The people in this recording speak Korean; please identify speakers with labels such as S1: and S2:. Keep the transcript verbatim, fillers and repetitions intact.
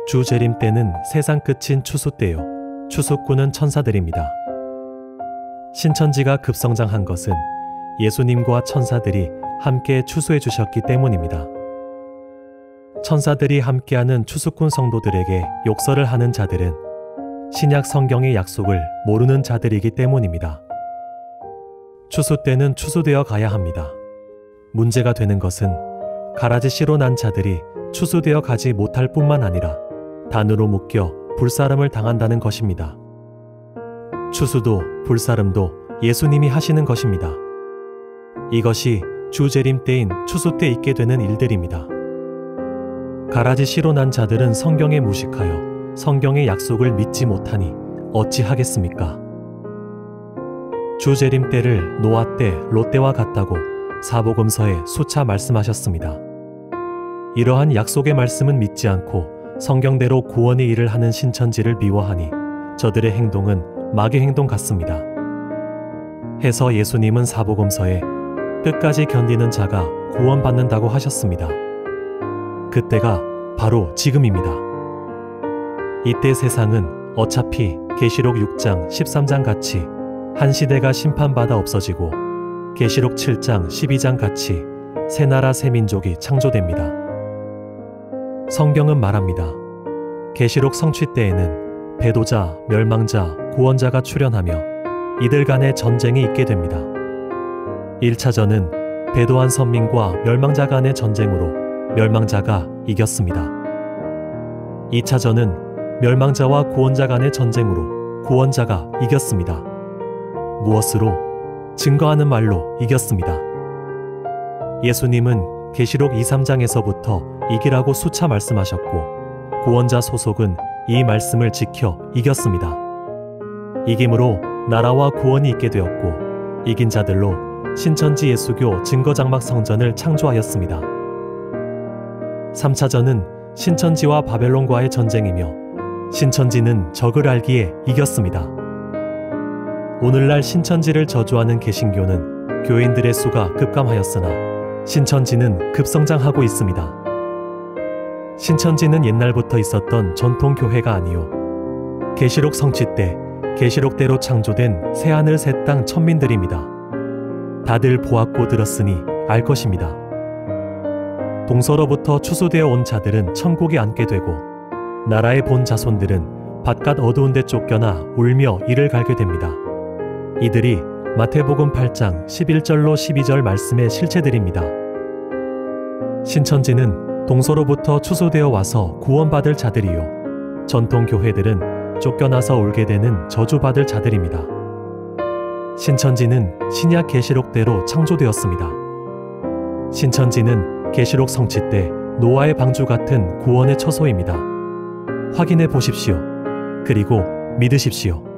S1: 주재림 때는 세상 끝인 추수 때요. 추수꾼은 천사들입니다. 신천지가 급성장한 것은 예수님과 천사들이 함께 추수해 주셨기 때문입니다. 천사들이 함께하는 추수꾼 성도들에게 욕설을 하는 자들은 신약 성경의 약속을 모르는 자들이기 때문입니다. 추수 때는 추수되어 가야 합니다. 문제가 되는 것은 가라지 씨로 난 자들이 추수되어 가지 못할 뿐만 아니라 단으로 묶여 불사름을 당한다는 것입니다. 추수도 불사름도 예수님이 하시는 것입니다. 이것이 주재림 때인 추수 때 있게 되는 일들입니다. 가라지 씨로 난 자들은 성경에 무식하여 성경의 약속을 믿지 못하니 어찌하겠습니까? 주재림 때를 노아 때, 롯 때와 같다고 사복음서에 수차 말씀하셨습니다. 이러한 약속의 말씀은 믿지 않고 성경대로 구원의 일을 하는 신천지를 미워하니 저들의 행동은 마귀 행동 같습니다. 해서 예수님은 사복음서에 끝까지 견디는 자가 구원받는다고 하셨습니다. 그때가 바로 지금입니다. 이때 세상은 어차피 계시록 육 장 십삼 장 같이 한 시대가 심판받아 없어지고 계시록 칠 장 십이 장 같이 새 나라 새 민족이 창조됩니다. 성경은 말합니다. 계시록 성취 때에는 배도자, 멸망자, 구원자가 출현하며 이들 간의 전쟁이 있게 됩니다. 일 차전은 배도한 선민과 멸망자 간의 전쟁으로 멸망자가 이겼습니다. 이 차전은 멸망자와 구원자 간의 전쟁으로 구원자가 이겼습니다. 무엇으로? 증거하는 말로 이겼습니다. 예수님은 계시록 이, 삼 장에서부터 이기라고 수차 말씀하셨고 구원자 소속은 이 말씀을 지켜 이겼습니다. 이김으로 나라와 구원이 있게 되었고 이긴 자들로 신천지 예수교 증거장막 성전을 창조하였습니다. 삼 차전은 신천지와 바벨론과의 전쟁이며 신천지는 적을 알기에 이겼습니다. 오늘날 신천지를 저주하는 개신교는 교인들의 수가 급감하였으나 신천지는 급성장하고 있습니다. 신천지는 옛날부터 있었던 전통교회가 아니요 계시록 성취 때 계시록대로 창조된 새하늘 새 땅 천민들입니다. 다들 보았고 들었으니 알 것입니다. 동서로부터 추수되어 온 자들은 천국에 앉게 되고 나라의 본 자손들은 바깥 어두운 데 쫓겨나 울며 이를 갈게 됩니다. 이들이 마태복음 팔 장 십일 절로 십이 절 말씀의 실체들입니다. 신천지는 동서로부터 추수되어 와서 구원받을 자들이요 전통교회들은 쫓겨나서 울게 되는 저주받을 자들입니다. 신천지는 신약 계시록대로 창조되었습니다. 신천지는 계시록 성취 때 노아의 방주 같은 구원의 처소입니다. 확인해 보십시오. 그리고 믿으십시오.